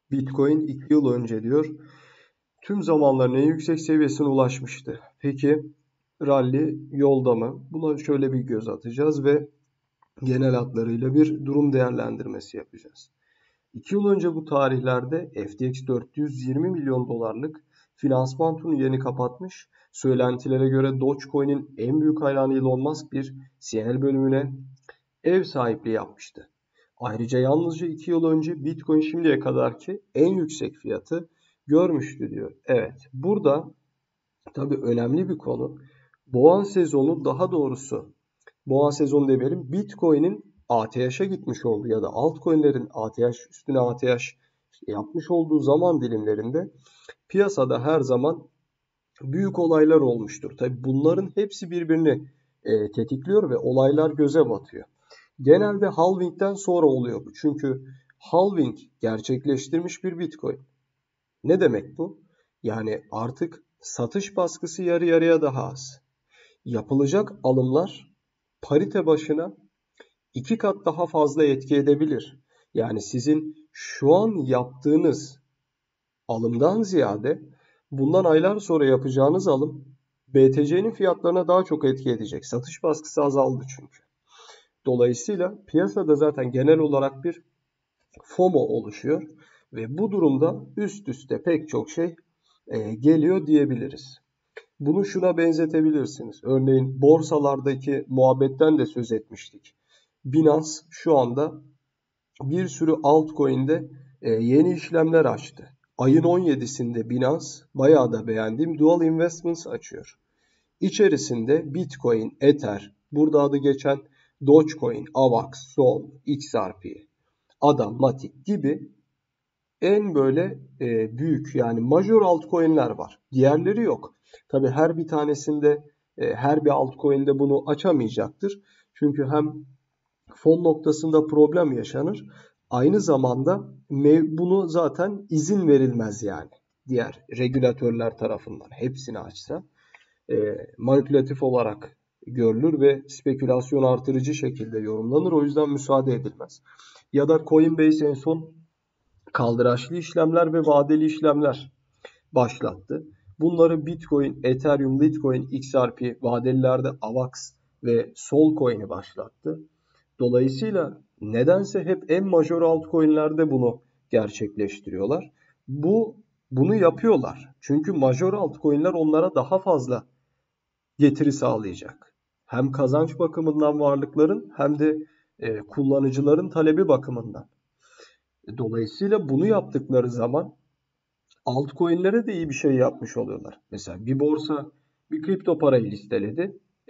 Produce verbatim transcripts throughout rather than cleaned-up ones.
Bitcoin iki yıl önce diyor tüm zamanların en yüksek seviyesine ulaşmıştı. Peki rally yolda mı? Buna şöyle bir göz atacağız ve genel hatlarıyla bir durum değerlendirmesi yapacağız. iki yıl önce bu tarihlerde F T X dört yüz yirmi milyon dolarlık finansman turunu yeni kapatmış. Söylentilere göre Dogecoin'in en büyük hayranı Elon Musk bir C N N bölümüne ev sahipliği yapmıştı. Ayrıca yalnızca iki yıl önce Bitcoin şimdiye kadarki en yüksek fiyatı görmüştü diyor. Evet, burada tabii önemli bir konu. Boğa sezonu, daha doğrusu boğa sezonu demeyelim, Bitcoin'in A T H'a gitmiş olduğu ya da altcoin'lerin A T H üstüne A T H yapmış olduğu zaman dilimlerinde piyasada her zaman büyük olaylar olmuştur. Tabii bunların hepsi birbirini e, tetikliyor ve olaylar göze batıyor. Genelde halving'den sonra oluyor bu. Çünkü halving gerçekleştirmiş bir Bitcoin. Ne demek bu? Yani artık satış baskısı yarı yarıya daha az. Yapılacak alımlar parite başına iki kat daha fazla etki edebilir. Yani sizin şu an yaptığınız alımdan ziyade bundan aylar sonra yapacağınız alım B T C'nin fiyatlarına daha çok etki edecek. Satış baskısı azaldı çünkü. Dolayısıyla piyasada zaten genel olarak bir FOMO oluşuyor ve bu durumda üst üste pek çok şey e, geliyor diyebiliriz. Bunu şuna benzetebilirsiniz. Örneğin borsalardaki muhabbetten de söz etmiştik. Binance şu anda bir sürü altcoin'de e, yeni işlemler açtı. Ayın on yedisinde Binance bayağı da beğendiğim Dual Investments açıyor. İçerisinde Bitcoin, Ether, burada adı geçen Dogecoin, AVAX, Sol, X R P, A D A, Matic gibi en böyle e, büyük yani major altcoin'ler var. Diğerleri yok. Tabii her bir tanesinde e, her bir altcoin'de bunu açamayacaktır. Çünkü hem fon noktasında problem yaşanır. Aynı zamanda bunu zaten izin verilmez yani. Diğer regülatörler tarafından hepsini açsa e, manipülatif olarak görülür ve spekülasyon artırıcı şekilde yorumlanır. O yüzden müsaade edilmez. Ya da Coinbase en son kaldıraçlı işlemler ve vadeli işlemler başlattı. Bunları Bitcoin, Ethereum, Litecoin, X R P, vadelilerde AVAX ve Solcoin'i başlattı. Dolayısıyla nedense hep en major altcoin'lerde bunu gerçekleştiriyorlar. Bu bunu yapıyorlar. Çünkü major altcoin'ler onlara daha fazla getiri sağlayacak. Hem kazanç bakımından varlıkların hem de e, kullanıcıların talebi bakımından. Dolayısıyla bunu yaptıkları zaman altcoin'lere de iyi bir şey yapmış oluyorlar. Mesela bir borsa bir kripto parayı listeledi. E,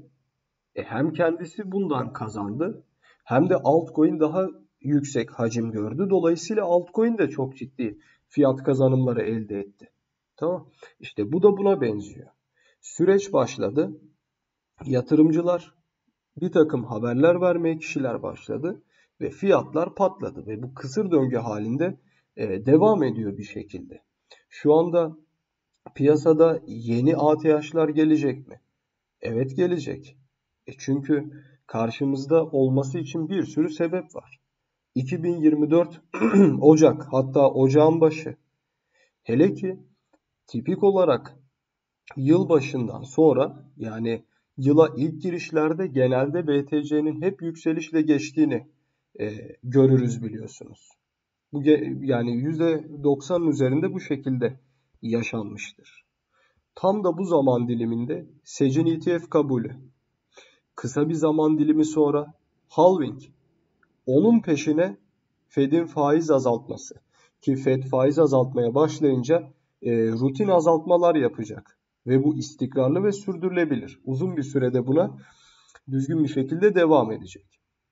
e hem kendisi bundan kazandı hem de altcoin daha yüksek hacim gördü. Dolayısıyla altcoin de çok ciddi fiyat kazanımları elde etti. Tamam. İşte bu da buna benziyor. Süreç başladı. Yatırımcılar bir takım haberler vermeye kişiler başladı ve fiyatlar patladı ve bu kısır döngü halinde e, devam ediyor bir şekilde. Şu anda piyasada yeni A T H'lar gelecek mi? Evet, gelecek. E çünkü karşımızda olması için bir sürü sebep var. iki bin yirmi dört Ocak, hatta ocağın başı. Hele ki tipik olarak yılbaşından sonra, yani yıla ilk girişlerde genelde B T C'nin hep yükselişle geçtiğini e, görürüz biliyorsunuz. Bu yani yüzde doksanın üzerinde bu şekilde yaşanmıştır. Tam da bu zaman diliminde Secin E T F kabulü. Kısa bir zaman dilimi sonra halving. Onun peşine Fed'in faiz azaltması. Ki Fed faiz azaltmaya başlayınca e, rutin azaltmalar yapacak. Ve bu istikrarlı ve sürdürülebilir. Uzun bir sürede buna düzgün bir şekilde devam edecek.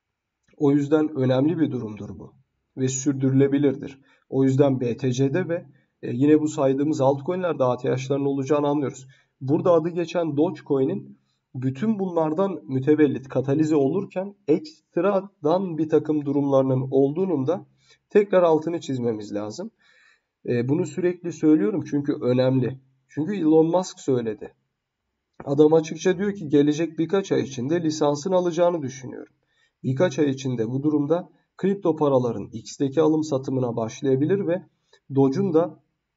O yüzden önemli bir durumdur bu. Ve sürdürülebilirdir. O yüzden B T C'de ve e, yine bu saydığımız altcoin'lerde A T H'ların olacağını anlıyoruz. Burada adı geçen Dogecoin'in bütün bunlardan mütevellit katalize olurken ekstradan bir takım durumlarının olduğunun da tekrar altını çizmemiz lazım. E, bunu sürekli söylüyorum çünkü önemli. Çünkü Elon Musk söyledi. Adam açıkça diyor ki gelecek birkaç ay içinde lisansını alacağını düşünüyorum. Birkaç ay içinde bu durumda kripto paraların X'teki alım satımına başlayabilir ve Doge'un da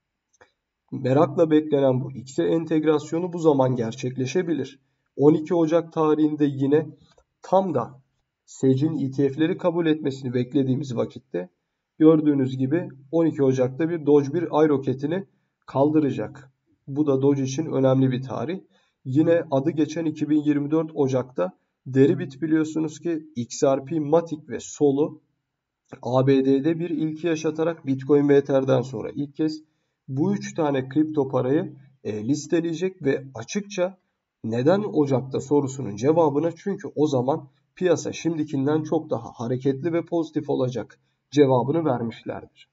merakla beklenen bu X'e entegrasyonu bu zaman gerçekleşebilir. on iki Ocak tarihinde yine tam da S E C'in E T F'leri kabul etmesini beklediğimiz vakitte gördüğünüz gibi on iki Ocak'ta bir Doge bir ay roketini kaldıracak. Bu da Doge için önemli bir tarih. Yine adı geçen iki bin yirmi dört Ocak'ta Deribit biliyorsunuz ki X R P, Matic ve Sol'u A B D'de bir ilki yaşatarak Bitcoin ve Ether'den sonra ilk kez bu üç tane kripto parayı e, listeleyecek ve açıkça neden Ocak'ta sorusunun cevabını, çünkü o zaman piyasa şimdikinden çok daha hareketli ve pozitif olacak cevabını vermişlerdir.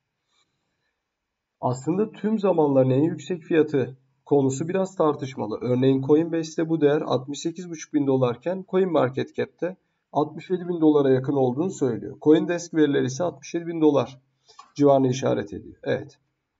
Aslında tüm zamanların en yüksek fiyatı konusu biraz tartışmalı. Örneğin Coinbase'te bu değer altmış sekiz buçuk bin dolarken CoinMarketCap'te altmış yedi bin dolara yakın olduğunu söylüyor. CoinDesk verileri ise altmış yedi bin dolar civarını işaret ediyor. Evet.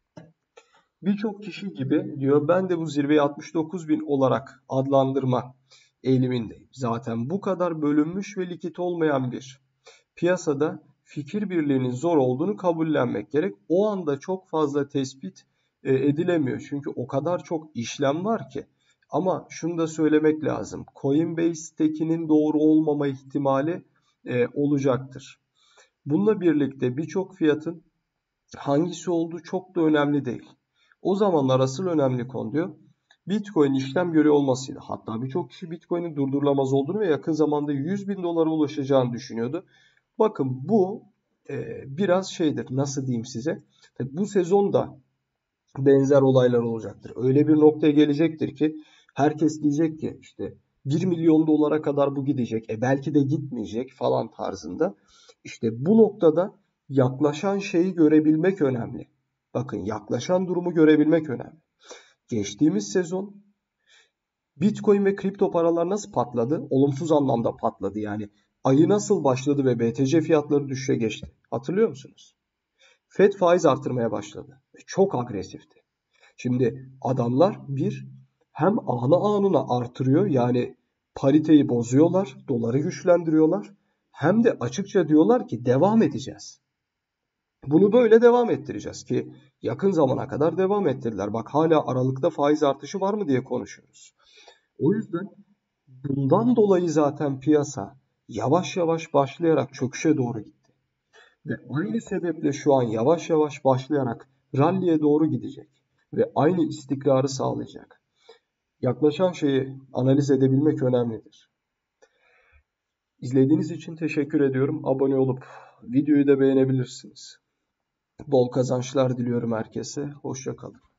Birçok kişi gibi diyor, ben de bu zirveyi altmış dokuz bin olarak adlandırma eğilimindeyim. Zaten bu kadar bölünmüş ve likit olmayan bir piyasada fikir birliğinin zor olduğunu kabullenmek gerek. O anda çok fazla tespit e, edilemiyor. Çünkü o kadar çok işlem var ki. Ama şunu da söylemek lazım. Coinbase'tekinin doğru olmama ihtimali e, olacaktır. Bununla birlikte birçok fiyatın hangisi olduğu çok da önemli değil. O zamanlar asıl önemli konu diyor, Bitcoin işlem görüyor olmasıydı. Hatta birçok kişi Bitcoin'in durdurulamaz olduğunu ve yakın zamanda yüz bin dolara ulaşacağını düşünüyordu. Bakın bu e, biraz şeydir, nasıl diyeyim size. Tabii bu sezonda benzer olaylar olacaktır. Öyle bir noktaya gelecektir ki herkes diyecek ki işte bir milyon dolara kadar bu gidecek. E belki de gitmeyecek falan tarzında. İşte bu noktada yaklaşan şeyi görebilmek önemli. Bakın, yaklaşan durumu görebilmek önemli. Geçtiğimiz sezon Bitcoin ve kripto paralar nasıl patladı? Olumsuz anlamda patladı yani. Ayı nasıl başladı ve B T C fiyatları düşüşe geçti? Hatırlıyor musunuz? Fed faiz artırmaya başladı. Ve çok agresifti. Şimdi adamlar bir, hem anı anına artırıyor, yani pariteyi bozuyorlar, doları güçlendiriyorlar. Hem de açıkça diyorlar ki devam edeceğiz. Bunu böyle devam ettireceğiz ki yakın zamana kadar devam ettirdiler. Bak, hala Aralık'ta faiz artışı var mı diye konuşuyoruz. O yüzden bundan dolayı zaten piyasa yavaş yavaş başlayarak çöküşe doğru gitti. Ve aynı sebeple şu an yavaş yavaş başlayarak rally'e doğru gidecek. Ve aynı istikrarı sağlayacak. Yaklaşan şeyi analiz edebilmek önemlidir. İzlediğiniz için teşekkür ediyorum. Abone olup videoyu da beğenebilirsiniz. Bol kazançlar diliyorum herkese. Hoşça kalın.